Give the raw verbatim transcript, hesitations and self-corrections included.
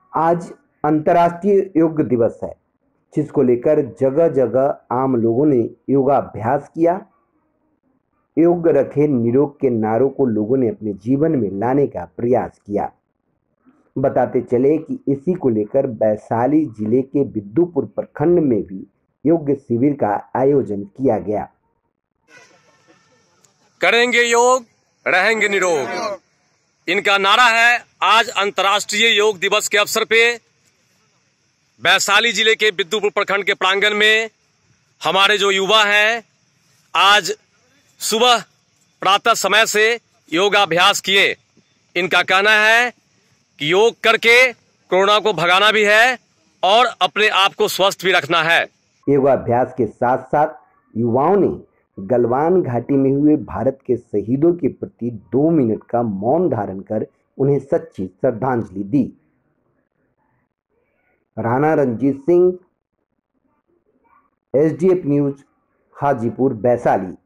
आज अंतर्राष्ट्रीय योग दिवस है, जिसको लेकर जगह जगह आम लोगों ने योगाभ्यास किया। योग रखे निरोग के नारों को लोगों ने अपने जीवन में लाने का प्रयास किया। बताते चले कि इसी को लेकर वैशाली जिले के बिद्दुपुर प्रखंड में भी योग शिविर का आयोजन किया गया। करेंगे योग, रहेंगे निरोग, इनका नारा है। आज अंतर्राष्ट्रीय योग दिवस के अवसर पे वैशाली जिले के बिद्दुपुर प्रखंड के प्रांगण में हमारे जो युवा हैं, आज सुबह प्रातः समय से योगाभ्यास किए। इनका कहना है कि योग करके कोरोना को भगाना भी है और अपने आप को स्वस्थ भी रखना है। योगाभ्यास के साथ साथ युवाओं ने गलवान घाटी में हुए भारत के शहीदों के प्रति दो मिनट का मौन धारण कर उन्हें सच्ची श्रद्धांजलि दी। Rana Ranjit Singh, S D F news, Hajipur, Vaishali.